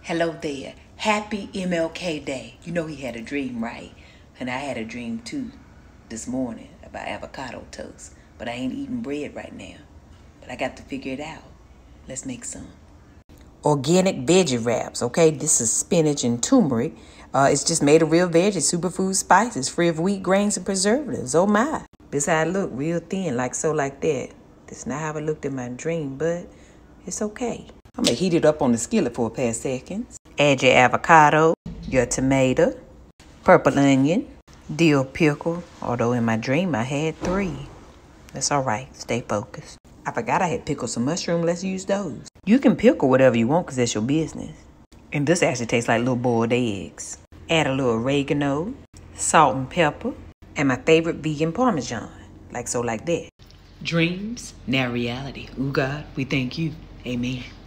Hello there. Happy MLK Day. You know he had a dream, right? And I had a dream too this morning about avocado toast. But I ain't eating bread right now. But I got to figure it out. Let's make some. Organic veggie wraps, okay? This is spinach and turmeric. It's just made of real veggies, superfood spices, free of wheat grains and preservatives. Oh my. This how I look, real thin, like that. That's not how I looked in my dream, but it's okay. I'm gonna heat it up on the skillet for a pair of seconds. Add your avocado, your tomato, purple onion, dill pickle, although in my dream I had 3. That's all right, stay focused. I forgot I had pickled some mushroom, let's use those. You can pickle whatever you want because that's your business. And this actually tastes like little boiled eggs. Add a little oregano, salt and pepper, and my favorite vegan Parmesan, like that. Dreams, now reality. Ooh God, we thank you. Amen.